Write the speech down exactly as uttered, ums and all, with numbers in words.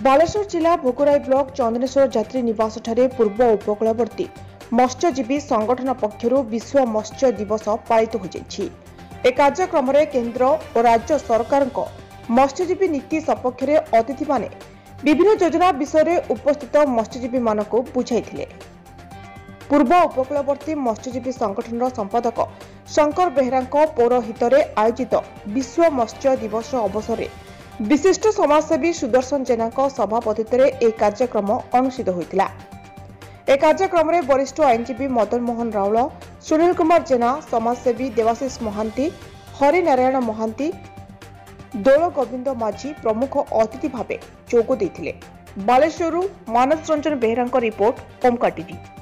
बालेश्वर जिला भोगराई ब्लॉक चंदनेश्वर यात्री निवास ठारे पूर्व उपकूलवर्ती मत्स्यजीवी संगठन पक्षर विश्व मत्स्य दिवस पालित हो जाइछि। ए कार्यक्रम में केंद्र और राज्य सरकार मत्स्यजीवी नीति सपक्ष में अतिथि माने विभिन्न योजना विषय उपस्थित मत्स्यजीवी मानक बुझाइथिले। पूर्व उपकूलवर्ती मत्स्यजीवी संगठन संपादक शंकर बेहरा पौरोहित आयोजित विश्व मत्स्य दिवस अवसर में विशिष्ट समाजसेवी सुदर्शन जेना सभापतित्व में एक कार्यक्रम अनुष्ठित होता। एक कार्यक्रम में वरिष्ठ आईनजीवी मदन मोहन राउल, सुनील कुमार जेना, समाजसेवी देवाशीष महांती, हरिनारायण महांती, दोल गोविंद माझी प्रमुख अतिथि भाव जोग देते। Baleswar Manas Ranjan Behera report Omkar TV.